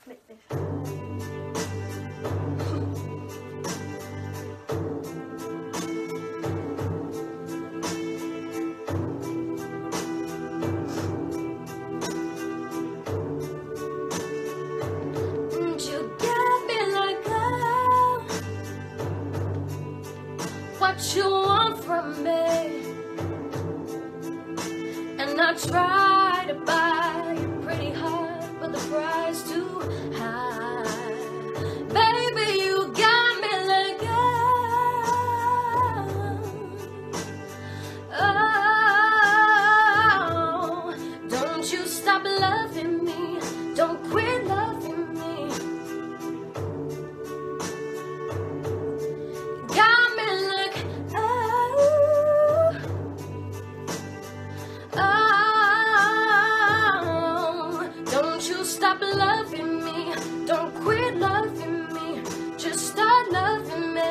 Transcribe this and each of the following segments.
Flick this. What you want from me, and I try to buy you pretty hard, but the price too high. Baby, you got me let go. Oh, don't you stop loving me, don't quit loving me. Got me like, don't you stop loving me, don't quit loving me, just start loving me.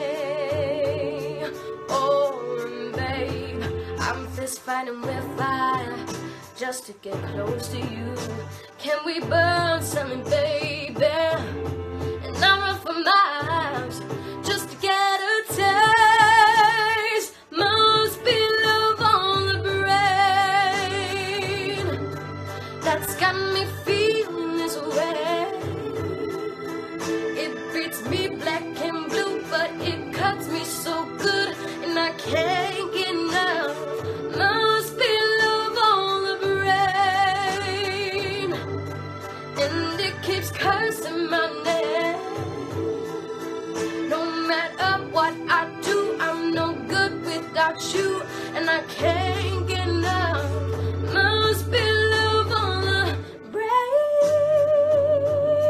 Oh, babe, I'm fist fighting with fire just to get close to you. Can we burn something, baby? And I run for miles just to get a taste. Must be love on the brain that's got me feeling this way. It beats me black and blue, but it cuts me so good, and I can't get enough. Must be love on the brain, and it keeps cursing my name. No matter what I do, I'm no good without you, and I can't get enough. Must be love on the brain.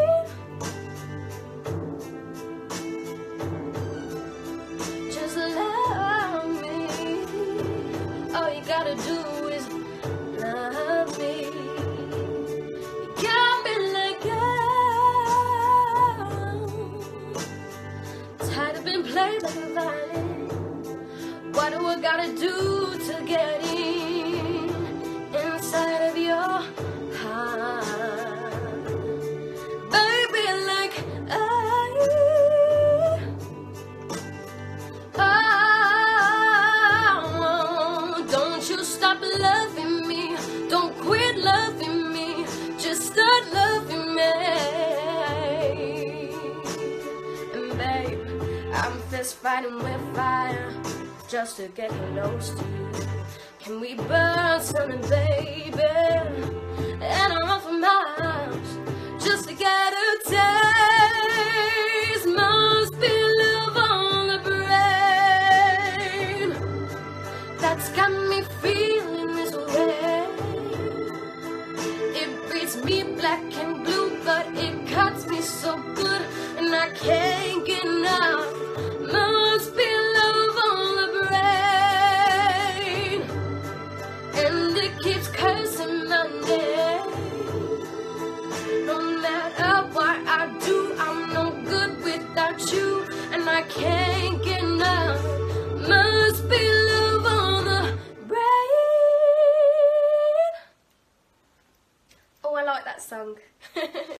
Just love me. All you gotta do is love me. You got me let go. Tired of being played like a violin. What do I gotta do to get in inside of your heart? Baby, like don't you stop loving me, don't quit loving me, just start loving me. And babe, I'm fist fighting with fire just to get close to you. Can we burn something, baby? And I run for miles just to get a taste. Must be love on the brain that's got me feeling this way. It beats me black and blue, but it cuts me so good, and I can't get enough. Must be love on the brain, and it keeps cursing my name. No matter what I do, I'm no good without you, and I can't get enough. Must be love on the brain. Oh, I like that song.